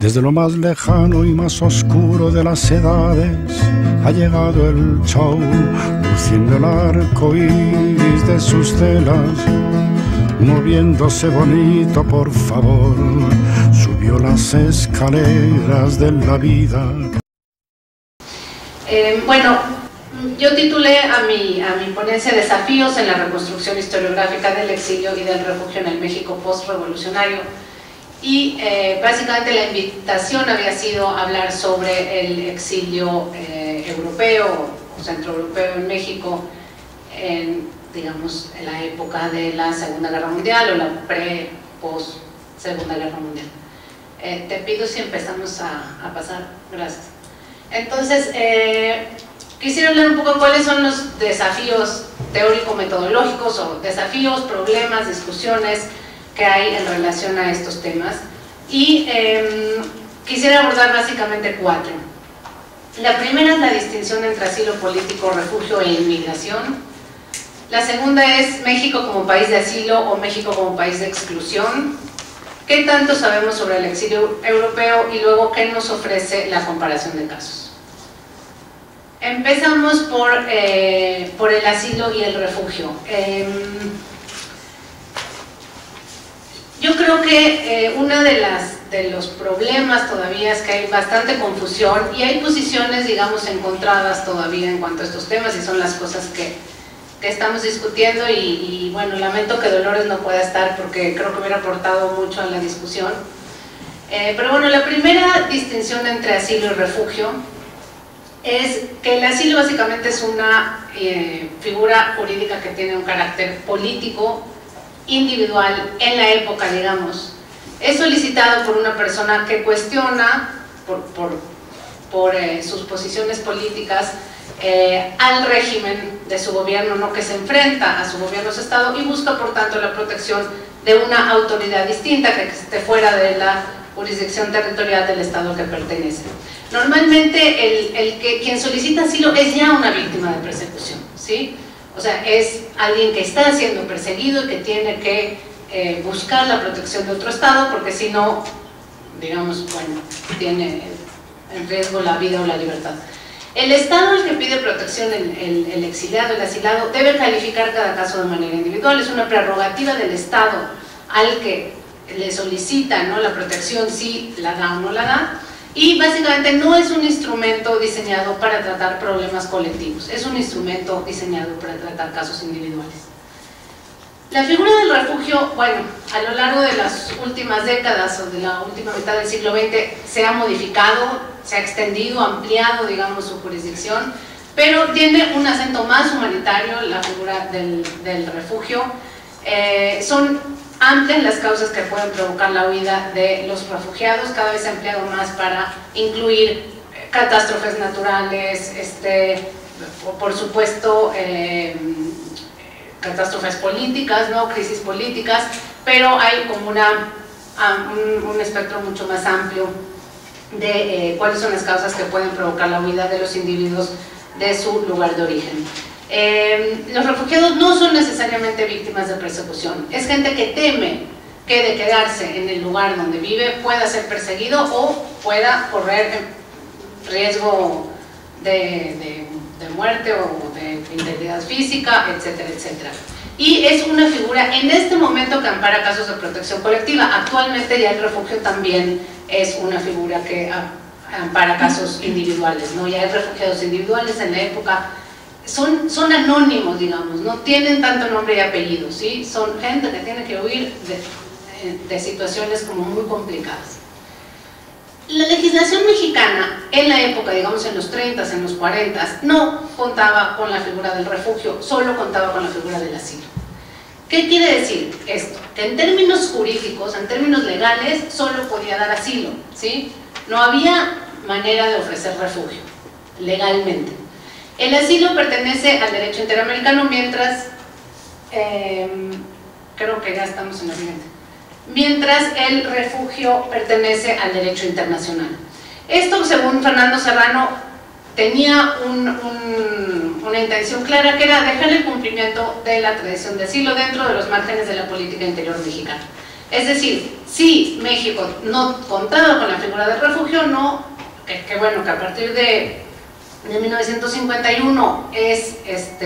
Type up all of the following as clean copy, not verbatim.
Desde lo más lejano y más oscuro de las edades ha llegado el show, luciendo el arco iris de sus telas, moviéndose bonito, por favor, subió las escaleras de la vida. Bueno, yo titulé a mi ponencia Desafíos en la reconstrucción historiográfica del exilio y del refugio en el México postrevolucionario. Y básicamente la invitación había sido hablar sobre el exilio europeo o centroeuropeo en México en, digamos, en la época de la Segunda Guerra Mundial o la pre-post-Segunda Guerra Mundial. Te pido si empezamos a pasar, gracias. Entonces, quisiera hablar un poco cuáles son los desafíos teórico-metodológicos o desafíos, problemas, discusiones que hay en relación a estos temas, y quisiera abordar básicamente 4. La primera es la distinción entre asilo político, refugio e inmigración. La segunda es México como país de asilo o México como país de exclusión. ¿Qué tanto sabemos sobre el exilio europeo? Y luego, ¿qué nos ofrece la comparación de casos? Empezamos por el asilo y el refugio. Yo creo que uno de los problemas todavía es que hay bastante confusión y hay posiciones, digamos, encontradas todavía en cuanto a estos temas, y son las cosas que estamos discutiendo, y bueno, lamento que Dolores no pueda estar porque creo que hubiera aportado mucho a la discusión. Pero bueno, la primera distinción entre asilo y refugio es que el asilo básicamente es una figura jurídica que tiene un carácter político, individual, en la época, digamos. Es solicitado por una persona que cuestiona por sus posiciones políticas al régimen de su gobierno, ¿no?, que se enfrenta a su gobierno de Estado, y busca por tanto la protección de una autoridad distinta que esté fuera de la jurisdicción territorial del Estado que pertenece. Normalmente quien solicita asilo es ya una víctima de persecución, ¿sí? O sea, es alguien que está siendo perseguido y que tiene que buscar la protección de otro Estado, porque si no, digamos, bueno, tiene en riesgo la vida o la libertad. El Estado al que pide protección, el exiliado, el asilado, debe calificar cada caso de manera individual. Es una prerrogativa del Estado al que le solicita, ¿no?, la protección, si la da o no la da. Y básicamente no es un instrumento diseñado para tratar problemas colectivos, es un instrumento diseñado para tratar casos individuales. La figura del refugio, bueno, a lo largo de las últimas décadas o de la última mitad del siglo XX se ha modificado, se ha extendido, ampliado, digamos, su jurisdicción, pero tiene un acento más humanitario la figura del refugio. Son amplias las causas que pueden provocar la huida de los refugiados, cada vez se ha ampliado más para incluir catástrofes naturales, por supuesto catástrofes políticas, ¿no?, crisis políticas, pero hay como un espectro mucho más amplio de cuáles son las causas que pueden provocar la huida de los individuos de su lugar de origen. Los refugiados no son necesariamente víctimas de persecución, es gente que teme que de quedarse en el lugar donde vive pueda ser perseguido o pueda correr riesgo de muerte o de integridad física, etcétera, etcétera. Y es una figura en este momento que ampara casos de protección colectiva. Actualmente ya el refugio también es una figura que ampara casos individuales, ¿no? Ya hay refugiados individuales. En la época son anónimos, digamos, no tienen tanto nombre y apellido, ¿sí? Son gente que tiene que huir de situaciones como muy complicadas. La legislación mexicana en la época, digamos en los 30s, en los 40s, no contaba con la figura del refugio, solo contaba con la figura del asilo. ¿Qué quiere decir esto? Que en términos jurídicos, en términos legales, solo podía dar asilo, ¿sí? No había manera de ofrecer refugio, legalmente. El asilo pertenece al derecho interamericano, mientras, creo que ya estamos en la siguiente, mientras el refugio pertenece al derecho internacional. Esto, según Fernando Serrano, tenía una intención clara, que era dejar el cumplimiento de la tradición de asilo dentro de los márgenes de la política interior mexicana. Es decir, si México no contaba con la figura del refugio, no, que bueno, que a partir de 1951 es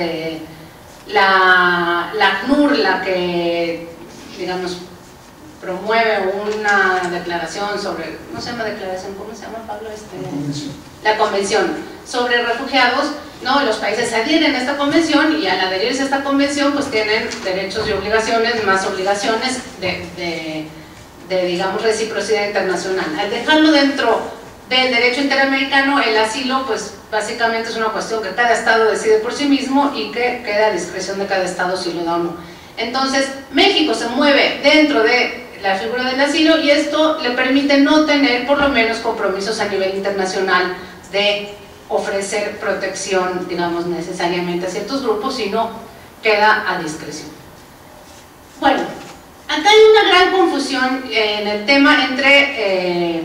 la ACNUR la que, digamos, promueve una declaración sobre, no se llama declaración, ¿cómo se llama, Pablo? La convención sobre refugiados, ¿no? Los países adhieren a esta convención y al adherirse a esta convención pues tienen derechos y obligaciones, más obligaciones de digamos, reciprocidad internacional. Al dejarlo dentro del derecho interamericano, el asilo pues básicamente es una cuestión que cada estado decide por sí mismo y que queda a discreción de cada estado si lo da o no. Entonces México se mueve dentro de la figura del asilo y esto le permite no tener por lo menos compromisos a nivel internacional de ofrecer protección, digamos, necesariamente a ciertos grupos, sino queda a discreción. Bueno, acá hay una gran confusión en el tema entre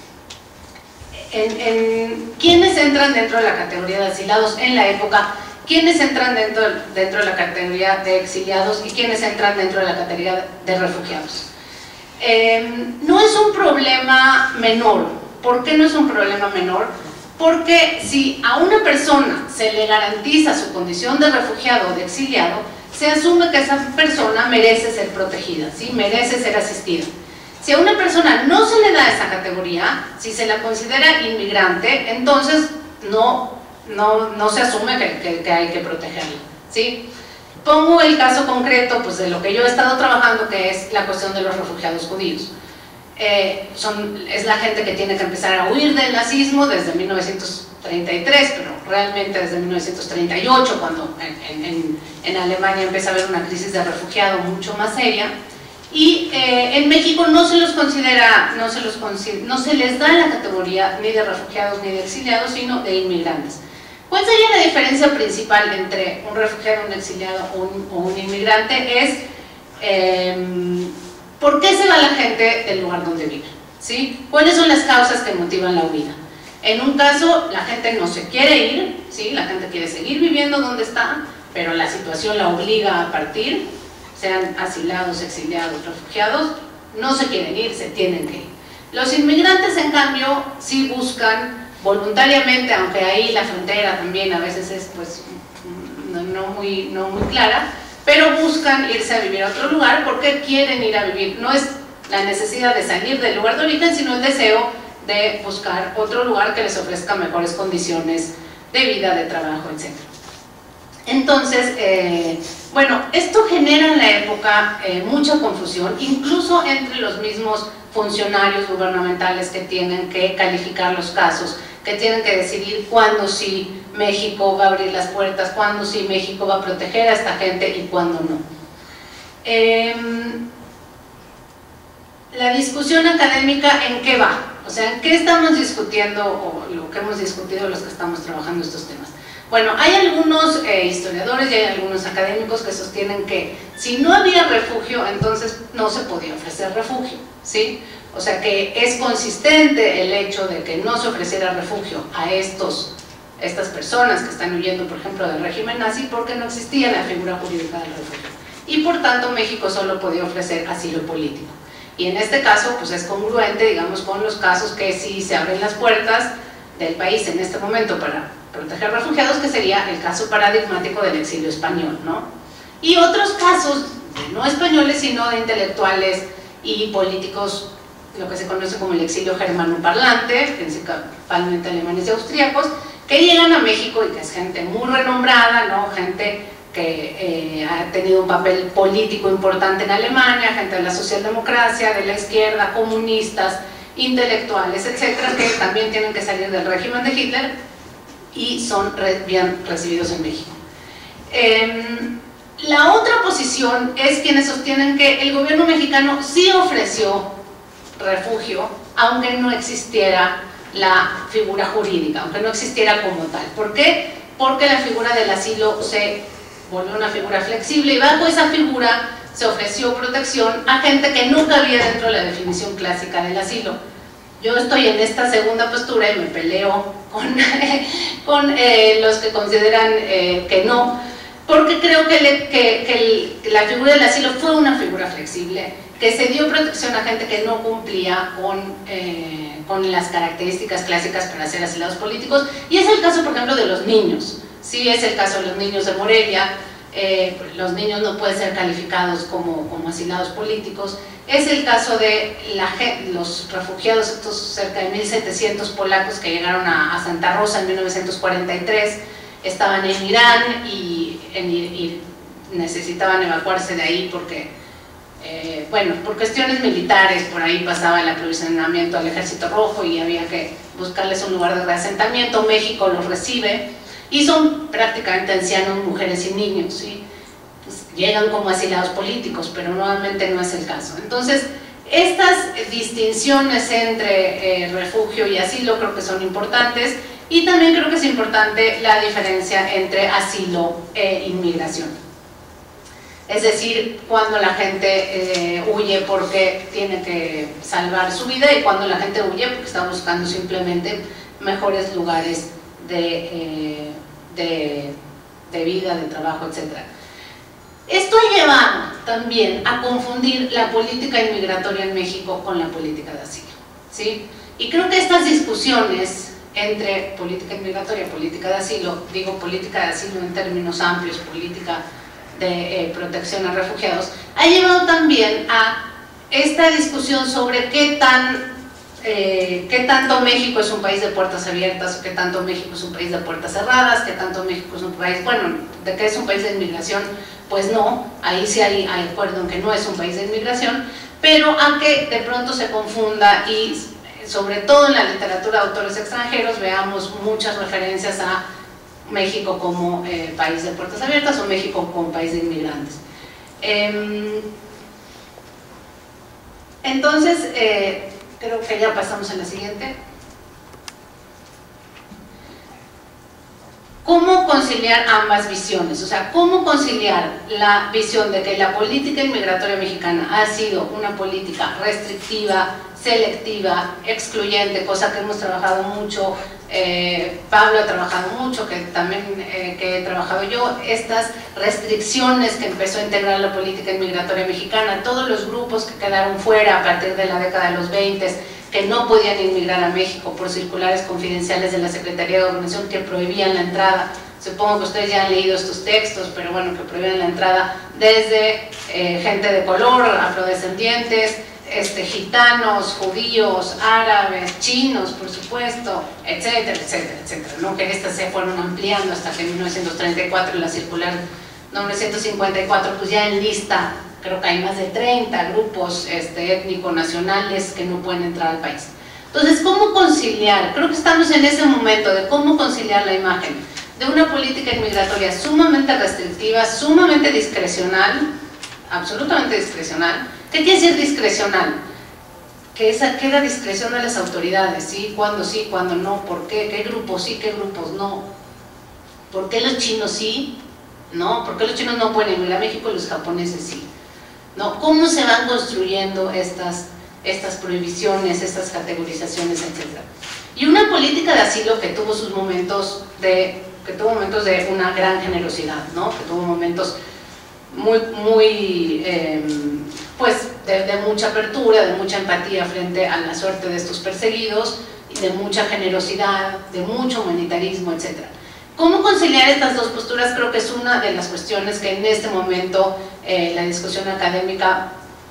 quiénes entran dentro de la categoría de asilados en la época, quiénes entran dentro de la categoría de exiliados y quiénes entran dentro de la categoría de refugiados. No es un problema menor. ¿Por qué no es un problema menor? Porque si a una persona se le garantiza su condición de refugiado o de exiliado, se asume que esa persona merece ser protegida, ¿sí? Merece ser asistida. Si a una persona no se le da esa categoría, si se la considera inmigrante, entonces no se asume que hay que protegerla, ¿sí? Pongo el caso concreto pues, de lo que yo he estado trabajando, que es la cuestión de los refugiados judíos. Es la gente que tiene que empezar a huir del nazismo desde 1933, pero realmente desde 1938, cuando en Alemania empieza a haber una crisis de refugiado mucho más seria. Y en México no se los considera, no se les da la categoría ni de refugiados ni de exiliados, sino de inmigrantes. ¿Cuál sería la diferencia principal entre un refugiado, un exiliado o un inmigrante? Es ¿por qué se va la gente del lugar donde vive? ¿Sí? ¿Cuáles son las causas que motivan la huida? En un caso, la gente no se quiere ir, ¿sí? La gente quiere seguir viviendo donde está, pero la situación la obliga a partir, sean asilados, exiliados, refugiados, no se quieren ir, se tienen que ir. Los inmigrantes, en cambio, sí buscan voluntariamente, aunque ahí la frontera también a veces es pues, no muy clara, pero buscan irse a vivir a otro lugar porque quieren ir a vivir. No es la necesidad de salir del lugar de origen, sino el deseo de buscar otro lugar que les ofrezca mejores condiciones de vida, de trabajo, etc. Entonces, bueno, esto genera en la época mucha confusión, incluso entre los mismos funcionarios gubernamentales que tienen que calificar los casos, que tienen que decidir cuándo sí México va a abrir las puertas, cuándo sí México va a proteger a esta gente y cuándo no. La discusión académica, ¿en qué va? O sea, ¿en qué estamos discutiendo o lo que hemos discutido los que estamos trabajando estos temas? Bueno, hay algunos historiadores y hay algunos académicos que sostienen que si no había refugio, entonces no se podía ofrecer refugio, ¿sí? O sea que es consistente el hecho de que no se ofreciera refugio a estas personas que están huyendo, por ejemplo, del régimen nazi, porque no existía la figura jurídica del refugio. Y por tanto México solo podía ofrecer asilo político. Y en este caso, pues es congruente, digamos, con los casos que sí se abren las puertas del país en este momento para proteger refugiados, que sería el caso paradigmático del exilio español, ¿no? Y otros casos, no españoles, sino de intelectuales y políticos, lo que se conoce como el exilio germanoparlante, principalmente alemanes y austríacos, que llegan a México y que es gente muy renombrada, ¿no? Gente que ha tenido un papel político importante en Alemania, gente de la socialdemocracia, de la izquierda, comunistas, intelectuales, etcétera, que también tienen que salir del régimen de Hitler y son bien recibidos en México. La otra posición es quienes sostienen que el gobierno mexicano sí ofreció refugio, aunque no existiera la figura jurídica, aunque no existiera como tal. ¿Por qué? Porque la figura del asilo se volvió una figura flexible y bajo esa figura se ofreció protección a gente que no cabía dentro de la definición clásica del asilo. Yo estoy en esta segunda postura y me peleo con los que consideran que no, porque creo que la figura del asilo fue una figura flexible que se dio protección a gente que no cumplía con las características clásicas para ser asilados políticos, y es el caso, por ejemplo, de los niños. Sí, es el caso de los niños de Morelia. Los niños no pueden ser calificados como asilados políticos. Es el caso de los refugiados, estos cerca de 1.700 polacos que llegaron a Santa Rosa en 1943, estaban en Irán y necesitaban evacuarse de ahí porque, bueno, por cuestiones militares, por ahí pasaba el aprovisionamiento al Ejército Rojo y había que buscarles un lugar de reasentamiento. México los recibe y son prácticamente ancianos, mujeres y niños, ¿sí? Pues llegan como asilados políticos, pero nuevamente no es el caso. Entonces, estas distinciones entre refugio y asilo creo que son importantes, y también creo que es importante la diferencia entre asilo e inmigración. Es decir, cuando la gente huye porque tiene que salvar su vida y cuando la gente huye porque está buscando simplemente mejores lugares de vida, de trabajo, etc. Esto ha llevado también a confundir la política inmigratoria en México con la política de asilo, ¿sí? Y creo que estas discusiones entre política inmigratoria y política de asilo, digo política de asilo en términos amplios, política de protección a refugiados, ha llevado también a esta discusión sobre qué tanto México es un país de puertas abiertas, o qué tanto México es un país de puertas cerradas, qué tanto México es un país, bueno, de que es un país de inmigración, pues no, ahí sí hay acuerdo en que no es un país de inmigración, pero a que de pronto se confunda y sobre todo en la literatura de autores extranjeros veamos muchas referencias a México como país de puertas abiertas o México como país de inmigrantes. Entonces, creo que ya pasamos a la siguiente. ¿Cómo conciliar ambas visiones? O sea, ¿cómo conciliar la visión de que la política inmigratoria mexicana ha sido una política restrictiva, selectiva, excluyente, cosa que hemos trabajado mucho, Pablo ha trabajado mucho, que también que he trabajado yo, estas restricciones que empezó a integrar la política inmigratoria mexicana, todos los grupos que quedaron fuera a partir de la década de los 20, que no podían inmigrar a México por circulares confidenciales de la Secretaría de Gobernación que prohibían la entrada. Supongo que ustedes ya han leído estos textos, pero bueno, que prohíben la entrada desde gente de color, afrodescendientes, gitanos, judíos, árabes, chinos, por supuesto, etcétera, etcétera, etcétera, ¿no? Que estas se fueron ampliando hasta que en 1934 la circular 954 pues ya en lista, creo que hay más de 30 grupos étnico-nacionales que no pueden entrar al país. Entonces, ¿cómo conciliar? Creo que estamos en ese momento de cómo conciliar la imagen de una política inmigratoria sumamente restrictiva, sumamente discrecional, absolutamente discrecional. ¿Qué quiere decir discrecional? Que esa queda discreción de las autoridades, ¿sí? Cuándo no, ¿por qué? ¿Qué grupos sí, qué grupos no? ¿Por qué los chinos sí? ¿No? ¿Por qué los chinos no pueden emigrar a México y los japoneses sí? ¿No? ¿Cómo se van construyendo estas prohibiciones, estas categorizaciones, etcétera? Y una política de asilo que tuvo sus momentos de una gran generosidad, ¿no? Que tuvo momentos pues de mucha apertura, de mucha empatía frente a la suerte de estos perseguidos, y de mucha generosidad, de mucho humanitarismo, etcétera. ¿Cómo conciliar estas dos posturas? Creo que es una de las cuestiones que en este momento la discusión académica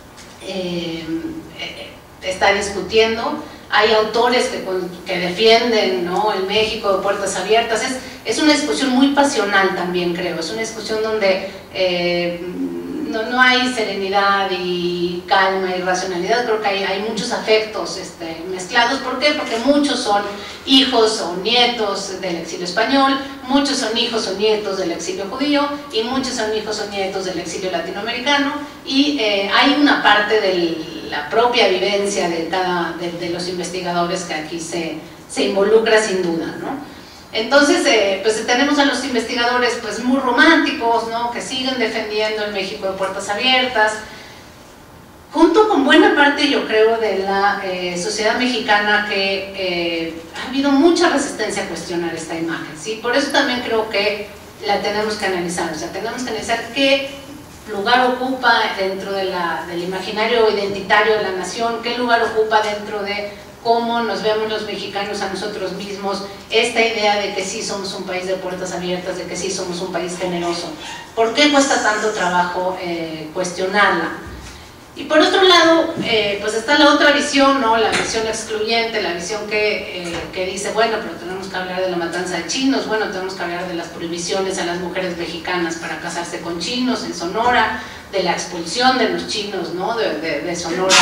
está discutiendo. Hay autores que defienden, ¿no?, el México de puertas abiertas. Es una discusión muy pasional también, creo. Es una discusión donde no hay serenidad y calma y racionalidad. Creo que hay muchos afectos mezclados. ¿Por qué? Porque muchos son hijos o nietos del exilio español, muchos son hijos o nietos del exilio judío y muchos son hijos o nietos del exilio latinoamericano, y hay una parte de la propia vivencia de los investigadores que aquí se involucra sin duda, ¿no? Entonces, pues tenemos a los investigadores pues muy románticos, ¿no?, que siguen defendiendo el México de puertas abiertas, junto con buena parte, yo creo, de la sociedad mexicana, que ha habido mucha resistencia a cuestionar esta imagen, ¿sí? Por eso también creo que la tenemos que analizar, o sea, tenemos que analizar qué lugar ocupa dentro del imaginario identitario de la nación, qué lugar ocupa dentro de cómo nos vemos los mexicanos a nosotros mismos, esta idea de que sí somos un país de puertas abiertas, de que sí somos un país generoso. ¿Por qué cuesta tanto trabajo cuestionarla? Y por otro lado, pues está la otra visión, ¿no? La visión excluyente, la visión que dice, bueno, pero tenemos que hablar de la matanza de chinos, bueno, tenemos que hablar de las prohibiciones a las mujeres mexicanas para casarse con chinos en Sonora, de la expulsión de los chinos, ¿no? de Sonora,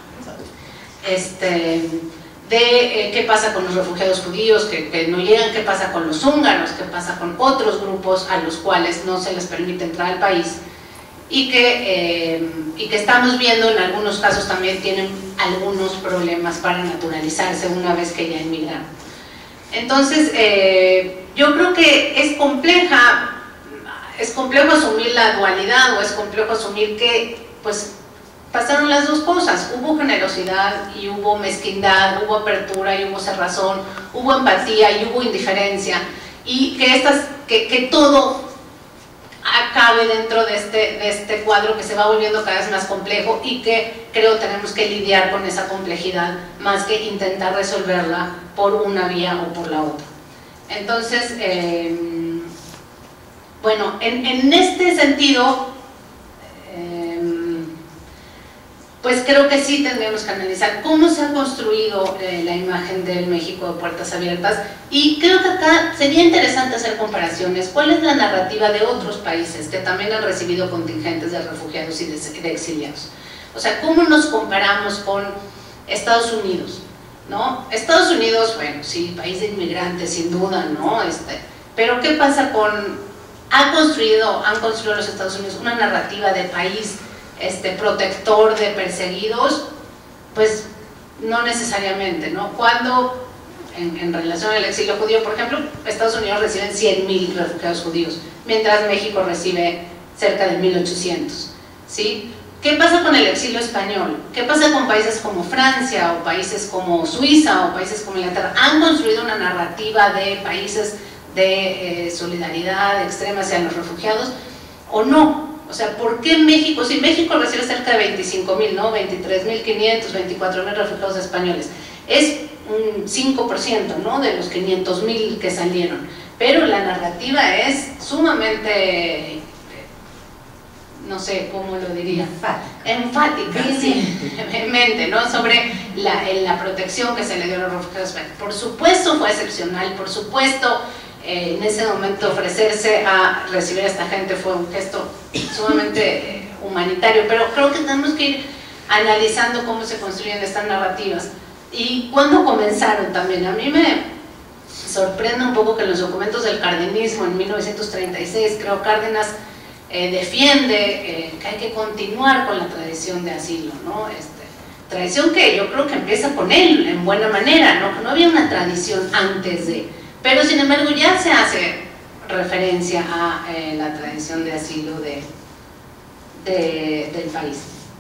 qué pasa con los refugiados judíos que no llegan, qué pasa con los húngaros, qué pasa con otros grupos a los cuales no se les permite entrar al país, y que estamos viendo en algunos casos también tienen algunos problemas para naturalizarse una vez que ya inmigraron. Entonces, yo creo que es complejo asumir la dualidad, o es complejo asumir que pues pasaron las dos cosas, hubo generosidad y hubo mezquindad, hubo apertura y hubo cerrazón, hubo empatía y hubo indiferencia, y que todo acabe dentro de este cuadro que se va volviendo cada vez más complejo, y que creo tenemos que lidiar con esa complejidad más que intentar resolverla por una vía o por la otra. Entonces, bueno, en este sentido, pues creo que sí tendríamos que analizar cómo se ha construido la imagen del México de puertas abiertas, y creo que acá sería interesante hacer comparaciones. ¿Cuál es la narrativa de otros países que también han recibido contingentes de refugiados y de exiliados? O sea, ¿cómo nos comparamos con Estados Unidos? ¿No? Estados Unidos, bueno, sí, país de inmigrantes, sin duda, ¿no? Pero ¿qué pasa con...? Han construido los Estados Unidos una narrativa de país protector de perseguidos, pues no necesariamente, ¿no? Cuando en relación al exilio judío, por ejemplo, Estados Unidos reciben 100.000 refugiados judíos, mientras México recibe cerca de 1.800, ¿sí? ¿Qué pasa con el exilio español? ¿Qué pasa con países como Francia, o países como Suiza, o países como Inglaterra? ¿Han construido una narrativa de países de solidaridad extrema hacia los refugiados o no? O sea, ¿por qué México? Si México recibe cerca de 25.000, ¿no? 23.500, 24.000 refugiados españoles, es un 5%, ¿no? De los 500.000 que salieron, pero la narrativa es sumamente, no sé cómo lo diría, enfática, sí, vehemente, ¿no? Sobre la protección que se le dio a los refugiados. Por supuesto fue excepcional, por supuesto en ese momento ofrecerse a recibir a esta gente fue un gesto sumamente humanitario, pero creo que tenemos que ir analizando cómo se construyen estas narrativas y cuándo comenzaron también. A mí me sorprende un poco que en los documentos del cardenismo en 1936, creo Cárdenas defiende que hay que continuar con la tradición de asilo, ¿no? Tradición que yo creo que empieza con él en buena manera, ¿no? Que no había una tradición antes de, pero sin embargo ya se hace referencia a la tradición de asilo del país.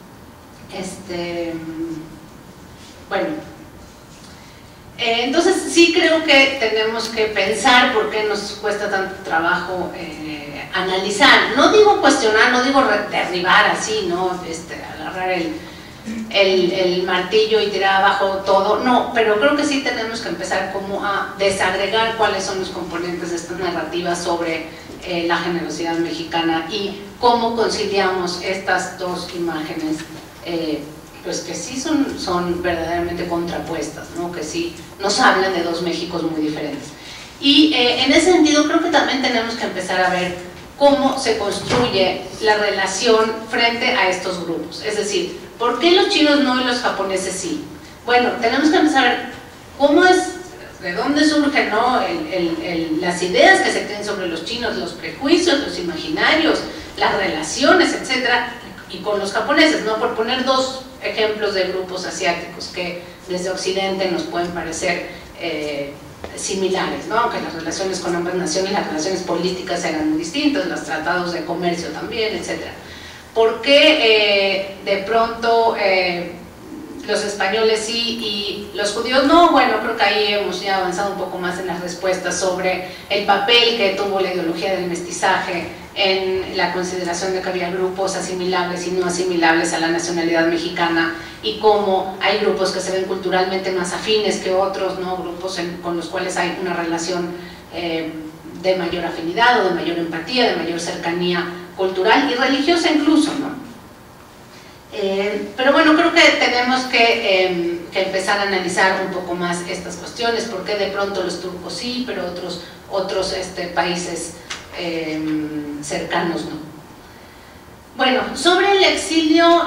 Bueno, entonces sí creo que tenemos que pensar por qué nos cuesta tanto trabajo analizar. No digo cuestionar, no digo derribar así, ¿no? Agarrar el martillo y tirar abajo todo, no, pero creo que sí tenemos que empezar como a desagregar cuáles son los componentes de esta narrativa sobre la generosidad mexicana y cómo conciliamos estas dos imágenes, pues que sí son verdaderamente contrapuestas, ¿no? Que sí nos hablan de dos Méxicos muy diferentes. Y en ese sentido creo que también tenemos que empezar a ver cómo se construye la relación frente a estos grupos, es decir, ¿por qué los chinos no y los japoneses sí? Bueno, tenemos que empezar a ver cómo es, de dónde surgen, ¿no? las ideas que se tienen sobre los chinos, los prejuicios, los imaginarios, las relaciones, etcétera, y con los japoneses, ¿no? Por poner dos ejemplos de grupos asiáticos que desde Occidente nos pueden parecer similares, ¿no? Aunque las relaciones con ambas naciones, las relaciones políticas eran muy distintas, los tratados de comercio también, etcétera. ¿Por qué de pronto los españoles sí y los judíos no? Bueno, creo que ahí hemos ya avanzado un poco más en las respuestas sobre el papel que tuvo la ideología del mestizaje en la consideración de que había grupos asimilables y no asimilables a la nacionalidad mexicana, y cómo hay grupos que se ven culturalmente más afines que otros, ¿no? Grupos con los cuales hay una relación de mayor afinidad o de mayor empatía, de mayor cercanía cultural y religiosa incluso, ¿no? Pero bueno, creo que tenemos que empezar a analizar un poco más estas cuestiones, porque de pronto los turcos sí, pero otros países cercanos no. Bueno, sobre el exilio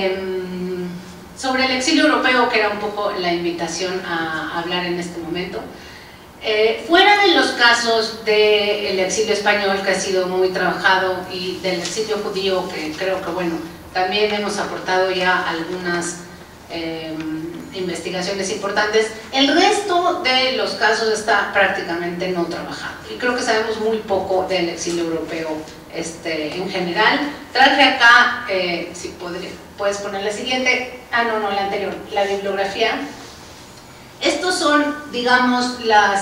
europeo, que era un poco la invitación a hablar en este momento, fuera de los casos del exilio español, que ha sido muy trabajado, y del exilio judío, que creo que bueno, también hemos aportado ya algunas investigaciones importantes, el resto de los casos está prácticamente no trabajado, y creo que sabemos muy poco del exilio europeo en general. Traje acá, si puedes poner la siguiente, no, la anterior, la bibliografía. Estos son, digamos,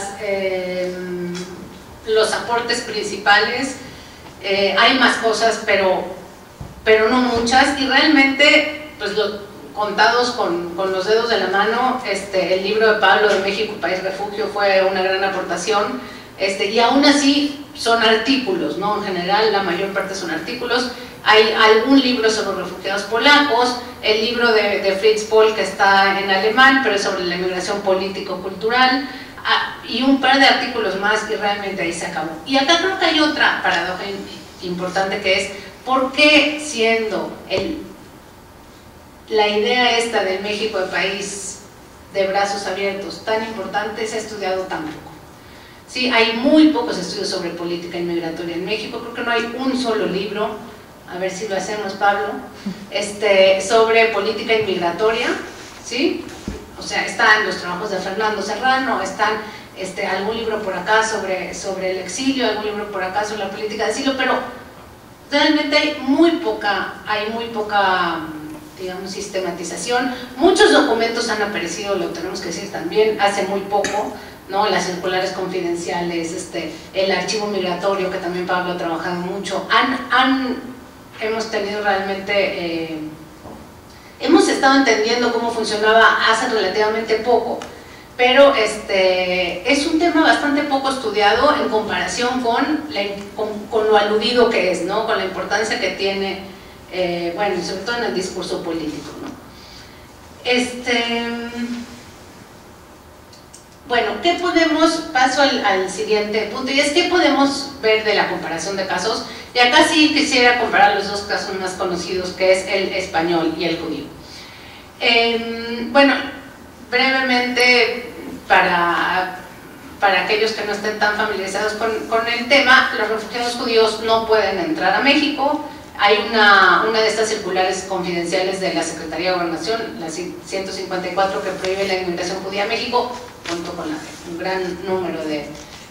los aportes principales. Hay más cosas, pero no muchas, y realmente, pues contados con los dedos de la mano. El libro de Pablo de México, País Refugio, fue una gran aportación, y aún así son artículos, ¿no? En general, la mayor parte son artículos. Hay algún libro sobre refugiados polacos, el libro de Fritz Pohl, que está en alemán, pero es sobre la inmigración político-cultural, y un par de artículos más, y realmente ahí se acabó. Y acá creo que hay otra paradoja importante, que es: ¿por qué, siendo la idea esta de México de país de brazos abiertos tan importante, se ha estudiado tan poco? Sí, hay muy pocos estudios sobre política inmigratoria en México. Creo que no hay un solo libro, a ver si lo hacemos, Pablo, sobre política inmigratoria, ¿sí? O sea, están los trabajos de Fernando Serrano, están algún libro por acá sobre el exilio, algún libro por acá sobre la política de asilo, pero realmente hay muy poca, digamos, sistematización. Muchos documentos han aparecido, lo tenemos que decir también, hace muy poco, ¿no? Las circulares confidenciales, el archivo migratorio, que también Pablo ha trabajado mucho. Hemos tenido realmente, hemos estado entendiendo cómo funcionaba hace relativamente poco, pero es un tema bastante poco estudiado en comparación con lo aludido que es, ¿no? Con la importancia que tiene, bueno, sobre todo en el discurso político, ¿no? Bueno, ¿qué podemos? Paso al siguiente punto, y es: ¿qué podemos ver de la comparación de casos? Y acá sí quisiera comparar los dos casos más conocidos, que es el español y el judío. Bueno, brevemente, para aquellos que no estén tan familiarizados con el tema, los refugiados judíos no pueden entrar a México. Hay una de estas circulares confidenciales de la Secretaría de Gobernación, la 154, que prohíbe la inmigración judía a México, junto con un gran número de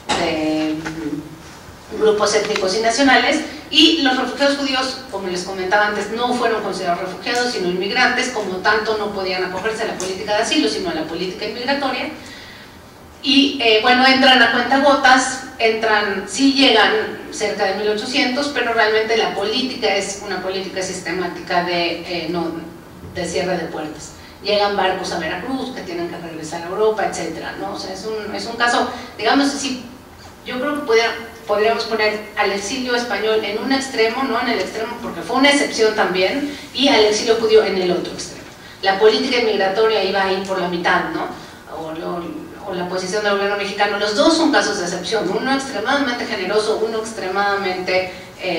grupos étnicos y nacionales. Y los refugiados judíos, como les comentaba antes, no fueron considerados refugiados, sino inmigrantes. Como tanto, no podían acogerse a la política de asilo, sino a la política inmigratoria. Y bueno, entran a cuentagotas, sí llegan cerca de 1800, pero realmente la política es una política sistemática de cierre de puertas. Llegan barcos a Veracruz que tienen que regresar a Europa, etcétera, ¿no? O sea, es un caso, digamos así, yo creo que podríamos poner al exilio español en un extremo, ¿no? En el extremo, porque fue una excepción también, y al exilio judío en el otro extremo. La política inmigratoria iba ahí por la mitad, ¿no? O la posición del gobierno mexicano. Los dos son casos de excepción, uno extremadamente generoso, uno extremadamente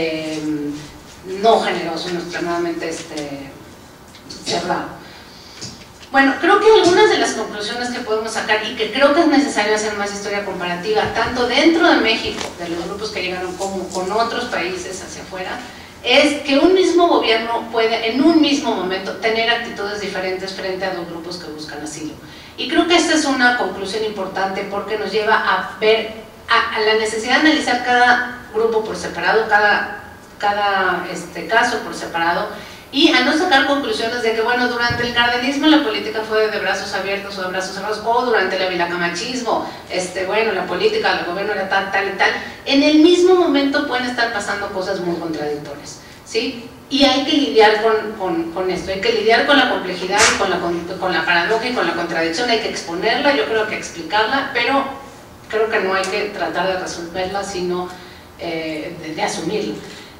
no generoso, uno extremadamente cerrado. Bueno, creo que algunas de las conclusiones que podemos sacar, y que creo que es necesario hacer más historia comparativa, tanto dentro de México, de los grupos que llegaron, como con otros países hacia afuera, es que un mismo gobierno puede en un mismo momento tener actitudes diferentes frente a dos grupos que buscan asilo. Y creo que esta es una conclusión importante, porque nos lleva a ver a la necesidad de analizar cada grupo por separado, cada caso por separado, y a no sacar conclusiones de que, bueno, durante el cardenismo la política fue de brazos abiertos o de brazos cerrados, o durante el vilacamachismo, bueno, la política, el gobierno era tal, tal y tal. En el mismo momento pueden estar pasando cosas muy contradictorias, ¿sí? Y hay que lidiar con esto, hay que lidiar con la complejidad, con la paradoja y con la contradicción, hay que exponerla, yo creo que explicarla, pero creo que no hay que tratar de resolverla, sino de asumirla.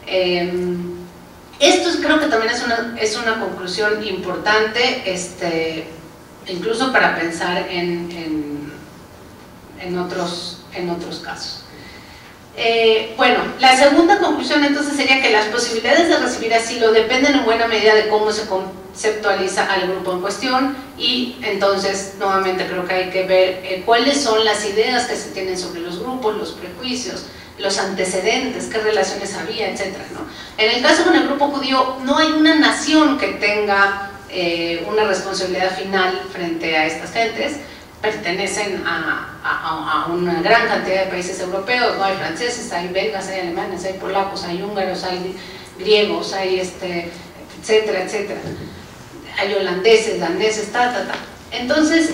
Esto creo que también es una conclusión importante, incluso para pensar en otros casos. Bueno, la segunda conclusión entonces sería que las posibilidades de recibir asilo dependen en buena medida de cómo se conceptualiza al grupo en cuestión, y entonces nuevamente creo que hay que ver cuáles son las ideas que se tienen sobre los grupos, los prejuicios, los antecedentes, qué relaciones había, etcétera, ¿no? En el caso con el grupo judío no hay una nación que tenga una responsabilidad final frente a estas gentes. Pertenecen a una gran cantidad de países europeos, ¿no? Hay franceses, hay belgas, hay alemanes, hay polacos, hay húngaros, hay griegos, hay etcétera, etcétera. Hay holandeses, daneses, Entonces,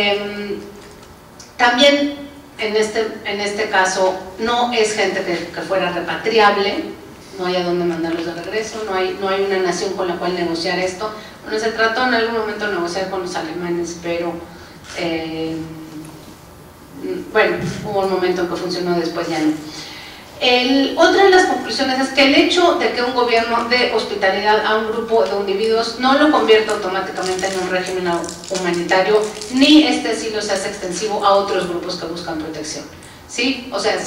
también en este caso no es gente que fuera repatriable, no hay a dónde mandarlos de regreso, no hay una nación con la cual negociar esto. Bueno, se trató en algún momento de negociar con los alemanes, pero bueno, hubo un momento en que funcionó, después ya no. Otra de las conclusiones es que el hecho de que un gobierno dé hospitalidad a un grupo de individuos no lo convierte automáticamente en un régimen humanitario, ni este asilo se hace extensivo a otros grupos que buscan protección, ¿sí? O sea,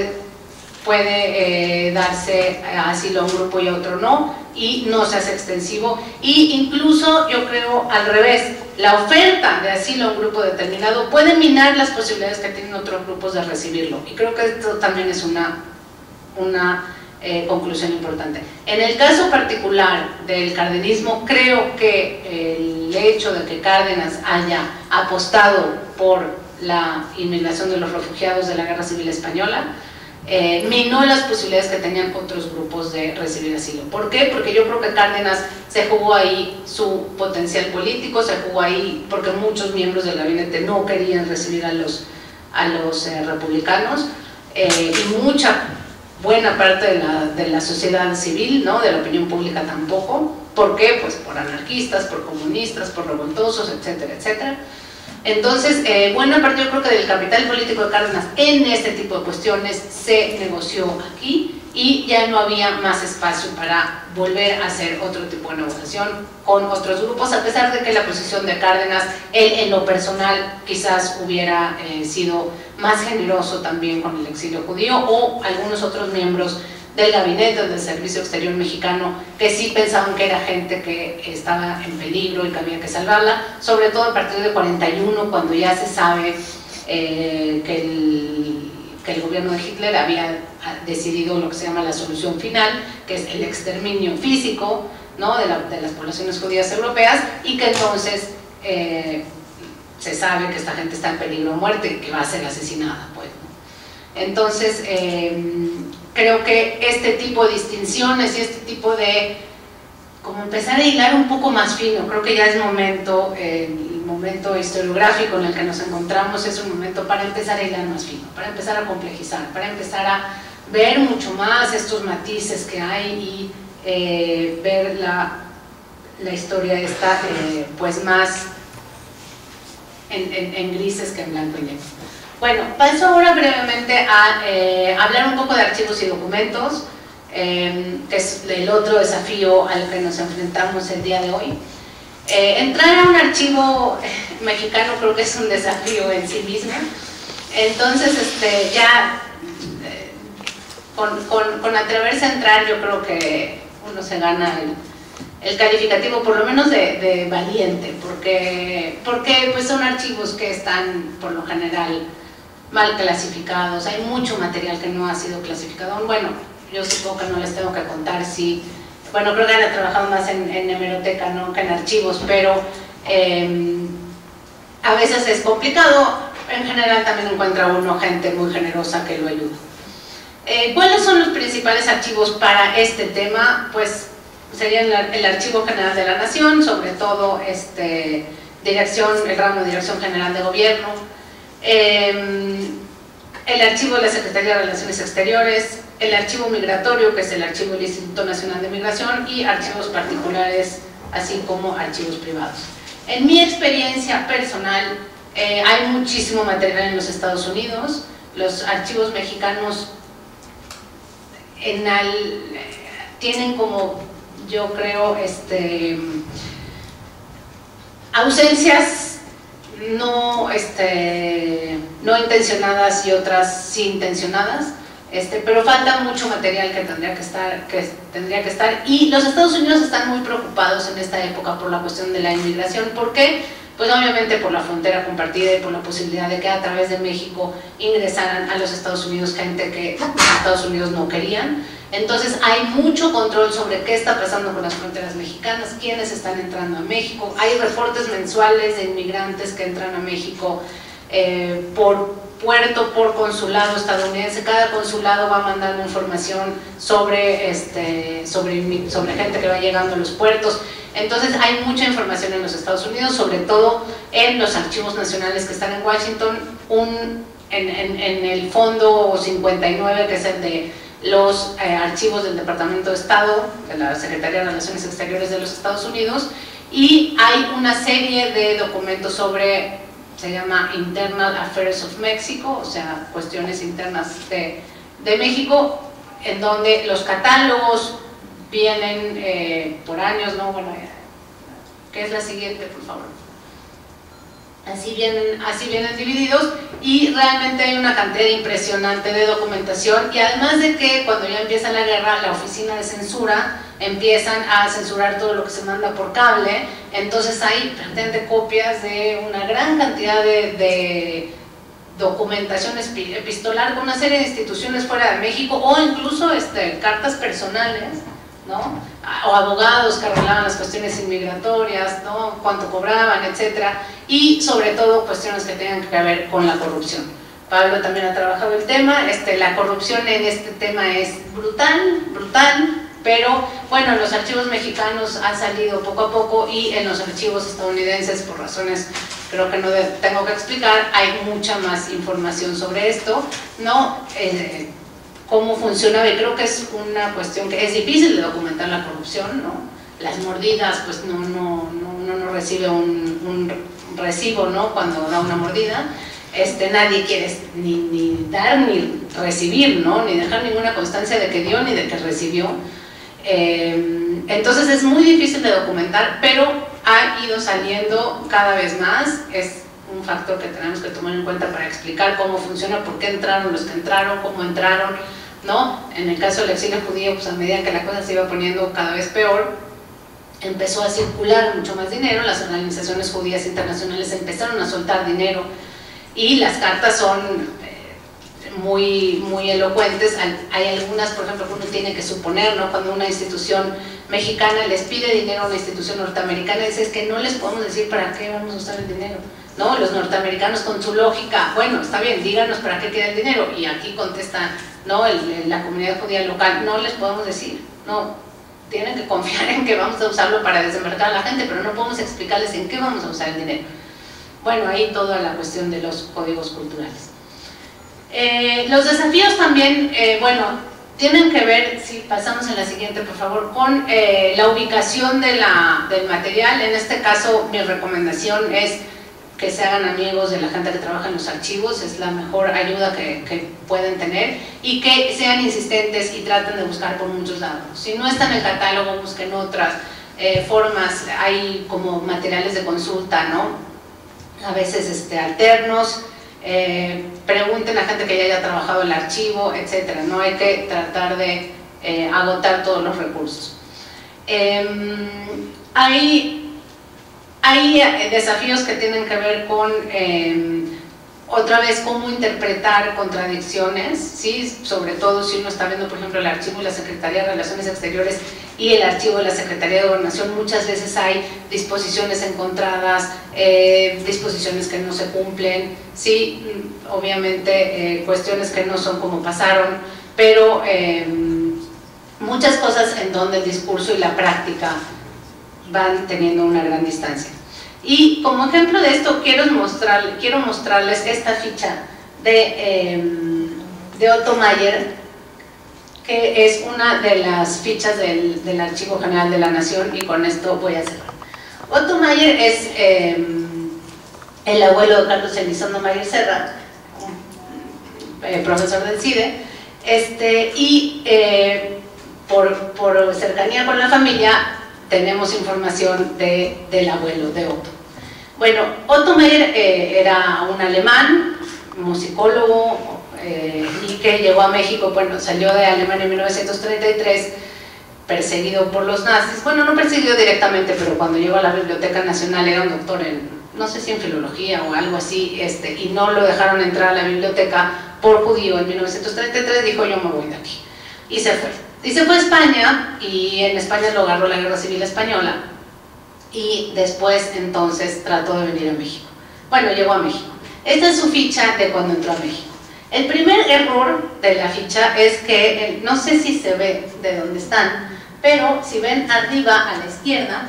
puede darse asilo a un grupo y a otro no, y no se hace extensivo, y incluso yo creo al revés, la oferta de asilo a un grupo determinado puede minar las posibilidades que tienen otros grupos de recibirlo, y creo que esto también es una conclusión importante. En el caso particular del cardenismo, creo que el hecho de que Cárdenas haya apostado por la inmigración de los refugiados de la Guerra Civil Española minó las posibilidades que tenían otros grupos de recibir asilo. ¿Por qué? Porque yo creo que Cárdenas se jugó ahí su potencial político, se jugó ahí porque muchos miembros del gabinete no querían recibir a los republicanos, y buena parte de la sociedad civil, ¿no? De la opinión pública tampoco. ¿Por qué? Pues por anarquistas, por comunistas, por revoltosos, etcétera, etcétera. Entonces, buena parte yo creo que del capital político de Cárdenas en este tipo de cuestiones se negoció aquí, y ya no había más espacio para volver a hacer otro tipo de negociación con otros grupos, a pesar de que la posición de Cárdenas, él en lo personal quizás hubiera sido más generoso también con el exilio judío, o algunos otros miembros del gabinete del Servicio Exterior mexicano que sí pensaban que era gente que estaba en peligro y que había que salvarla, sobre todo a partir de 41, cuando ya se sabe que el gobierno de Hitler había decidido lo que se llama la solución final, que es el exterminio físico, ¿no? de las poblaciones judías europeas, y que entonces se sabe que esta gente está en peligro de muerte y que va a ser asesinada, pues, ¿no? Entonces, creo que este tipo de distinciones y este tipo de como empezar a hilar un poco más fino, creo que ya es momento, el momento historiográfico en el que nos encontramos es un momento para empezar a hilar más fino, para empezar a complejizar, para empezar a ver mucho más estos matices que hay, y ver la historia esta pues más en grises que en blanco y negro. Bueno, paso ahora brevemente a hablar un poco de archivos y documentos, que es el otro desafío al que nos enfrentamos el día de hoy. Entrar a un archivo mexicano creo que es un desafío en sí mismo. Entonces, ya con atreverse a entrar, yo creo que uno se gana el calificativo, por lo menos de valiente, porque pues son archivos que están por lo general mal clasificados, hay mucho material que no ha sido clasificado. Bueno, yo supongo que no les tengo que contar si, bueno, creo que han trabajado más en hemeroteca, ¿no?, que en archivos, pero a veces es complicado. En general también encuentra uno gente muy generosa que lo ayuda. ¿Cuáles son los principales archivos para este tema? Pues sería el Archivo General de la Nación, sobre todo el ramo de Dirección General de Gobierno, el Archivo de la Secretaría de Relaciones Exteriores, el Archivo Migratorio, que es el Archivo del Instituto Nacional de Migración, y archivos particulares, así como archivos privados. En mi experiencia personal, hay muchísimo material en los Estados Unidos. Los archivos mexicanos tienen como, yo creo, ausencias no intencionadas y otras sí intencionadas, pero falta mucho material que tendría que estar, y los Estados Unidos están muy preocupados en esta época por la cuestión de la inmigración. ¿Por qué? Pues obviamente por la frontera compartida y por la posibilidad de que a través de México ingresaran a los Estados Unidos gente que los Estados Unidos no querían. Entonces hay mucho control sobre qué está pasando con las fronteras mexicanas, quiénes están entrando a México. Hay reportes mensuales de inmigrantes que entran a México por puerto, por consulado estadounidense. Cada consulado va mandando información sobre gente que va llegando a los puertos. Entonces hay mucha información en los Estados Unidos, sobre todo en los archivos nacionales que están en Washington, en el Fondo 59, que es el de los archivos del Departamento de Estado, de la Secretaría de Relaciones Exteriores de los Estados Unidos, y hay una serie de documentos sobre, se llama Internal Affairs of Mexico, o sea, cuestiones internas de México, en donde los catálogos vienen por años, ¿no? Bueno, ¿qué es la siguiente, por favor? Así vienen divididos, y realmente hay una cantidad impresionante de documentación. Y además de que cuando ya empieza la guerra, la oficina de censura empiezan a censurar todo lo que se manda por cable, entonces hay prácticamente copias de una gran cantidad de documentación epistolar con una serie de instituciones fuera de México, o incluso cartas personales, ¿no? O abogados que arreglaban las cuestiones inmigratorias, ¿no? Cuánto cobraban, etcétera, y sobre todo cuestiones que tengan que ver con la corrupción. Pablo también ha trabajado el tema. La corrupción en este tema es brutal, pero bueno, en los archivos mexicanos ha salido poco a poco, y en los archivos estadounidenses, por razones creo que no tengo que explicar, hay mucha más información sobre esto, ¿no? Cómo funcionaba, y creo que es una cuestión que es difícil de documentar la corrupción, ¿no? Las mordidas, pues uno no recibe un recibo, ¿no? Cuando da una mordida, nadie quiere ni dar ni recibir, ¿no? Ni dejar ninguna constancia de que dio ni de que recibió. Entonces es muy difícil de documentar, pero ha ido saliendo cada vez más. Es un factor que tenemos que tomar en cuenta para explicar cómo funciona, por qué entraron los que entraron, cómo entraron, ¿no? En el caso del exilio judío, pues a medida que la cosa se iba poniendo cada vez peor, empezó a circular mucho más dinero, las organizaciones judías internacionales empezaron a soltar dinero, y las cartas son muy elocuentes. Hay algunas, por ejemplo, que uno tiene que suponer, ¿no? Cuando una institución mexicana les pide dinero a una institución norteamericana, dice, es que no les podemos decir para qué vamos a usar el dinero, ¿no? Los norteamericanos, con su lógica, bueno, está bien, díganos para qué queda el dinero, y aquí contesta, ¿no? La comunidad judía local, no les podemos decir, no, tienen que confiar en que vamos a usarlo para desembarcar a la gente, pero no podemos explicarles en qué vamos a usar el dinero. Bueno, ahí toda la cuestión de los códigos culturales. Los desafíos también, bueno, tienen que ver, si pasamos a la siguiente, por favor, con la ubicación del material. En este caso, mi recomendación es que se hagan amigos de la gente que trabaja en los archivos, es la mejor ayuda que pueden tener, y que sean insistentes y traten de buscar por muchos lados. Si no está en el catálogo, busquen otras formas. Hay como materiales de consulta, ¿no? A veces alternos. Pregunten a gente que ya haya trabajado el archivo, etcétera. No hay que tratar de agotar todos los recursos. Hay desafíos que tienen que ver con, otra vez, cómo interpretar contradicciones, ¿sí? Sobre todo si uno está viendo, por ejemplo, el archivo de la Secretaría de Relaciones Exteriores y el archivo de la Secretaría de Gobernación. Muchas veces hay disposiciones encontradas, disposiciones que no se cumplen, sí, obviamente cuestiones que no son como pasaron, pero muchas cosas en donde el discurso y la práctica van teniendo una gran distancia. Y como ejemplo de esto quiero mostrarles esta ficha de Otto Mayer, que es una de las fichas del Archivo General de la Nación, y con esto voy a cerrar. Otto Mayer es el abuelo de Carlos Elizondo Mayer Serra, profesor del CIDE, y por cercanía con la familia tenemos información del abuelo de Otto. Bueno, Otto Mayer era un alemán, musicólogo, y que llegó a México, bueno, salió de Alemania en 1933, perseguido por los nazis. Bueno, no perseguido directamente, pero cuando llegó a la Biblioteca Nacional era un doctor en, no sé si en filología o algo así, y no lo dejaron entrar a la biblioteca por judío. En 1933 dijo: yo me voy de aquí, y se fue. Y se fue a España, y en España lo agarró la Guerra Civil Española, y después entonces trató de venir a México. Bueno, llegó a México. Esta es su ficha de cuando entró a México. El primer error de la ficha es que, no sé si se ve de dónde están, pero si ven arriba a la izquierda,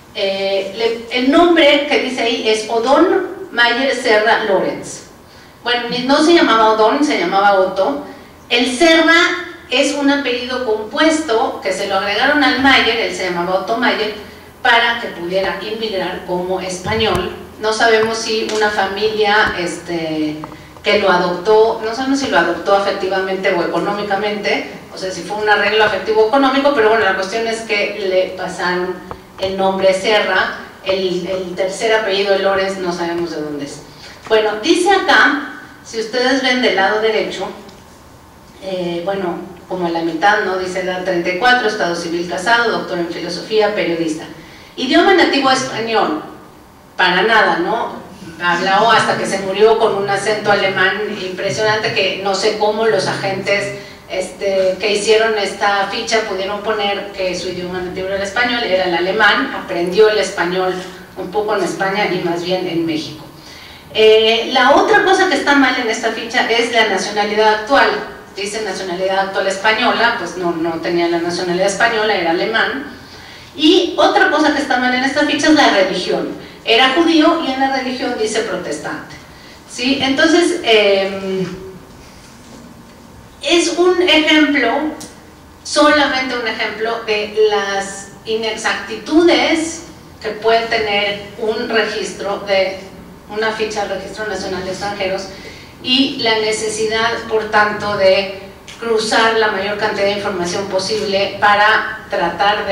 el nombre que dice ahí es Odón Mayer Serra Lorenz. Bueno, no se llamaba Odón, se llamaba Otto. El Serra es un apellido compuesto que se lo agregaron al Mayer, él se llamaba Otto Mayer, para que pudiera inmigrar como español. No sabemos si una familia que lo adoptó, no sabemos si lo adoptó afectivamente o económicamente, o sea, si fue un arreglo afectivo económico, pero bueno, la cuestión es que le pasaron el nombre Serra. El tercer apellido de Lorenz no sabemos de dónde es. Bueno, dice acá, si ustedes ven del lado derecho, bueno, como a la mitad, ¿no? Dice edad 34, estado civil casado, doctor en filosofía, periodista. Idioma nativo español, para nada, ¿no? Habló hasta que se murió con un acento alemán impresionante, que no sé cómo los agentes que hicieron esta ficha pudieron poner que su idioma nativo era el español, era el alemán. Aprendió el español un poco en España y más bien en México. La otra cosa que está mal en esta ficha es la nacionalidad actual. Dice nacionalidad actual española, pues no tenía la nacionalidad española, era alemán. Y otra cosa que está mal en esta ficha es la religión. Era judío y en la religión dice protestante, ¿sí? Entonces, es un ejemplo, solamente un ejemplo de las inexactitudes que puede tener un registro de una ficha del Registro Nacional de Extranjeros, y la necesidad, por tanto, de cruzar la mayor cantidad de información posible para tratar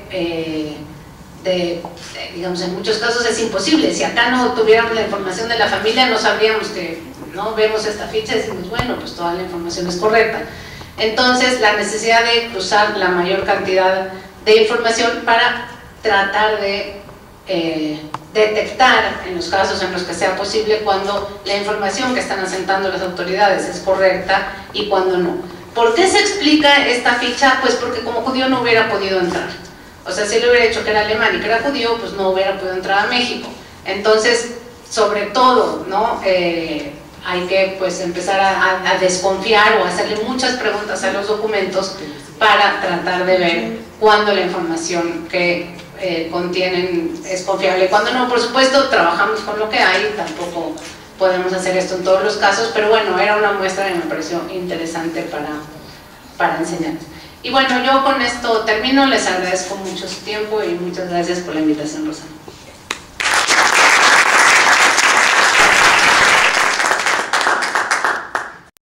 digamos, en muchos casos es imposible. Si acá no tuviéramos la información de la familia, no sabríamos que, ¿no? Vemos esta ficha y decimos, bueno, pues toda la información es correcta. Entonces, la necesidad de cruzar la mayor cantidad de información para tratar de detectar, en los casos en los que sea posible, cuando la información que están asentando las autoridades es correcta y cuando no. ¿Por qué se explica esta ficha? Pues porque como judío no hubiera podido entrar. O sea, si le hubiera dicho que era alemán y que era judío, pues no hubiera podido entrar a México. Entonces, sobre todo, ¿no? Hay que pues empezar a desconfiar o hacerle muchas preguntas a los documentos para tratar de ver cuándo la información que contienen es confiable. Cuando no, por supuesto, trabajamos con lo que hay, tampoco podemos hacer esto en todos los casos, pero bueno, era una muestra que me pareció interesante para enseñarles. Y bueno, yo con esto termino, les agradezco mucho su tiempo y muchas gracias por la invitación, Rosana.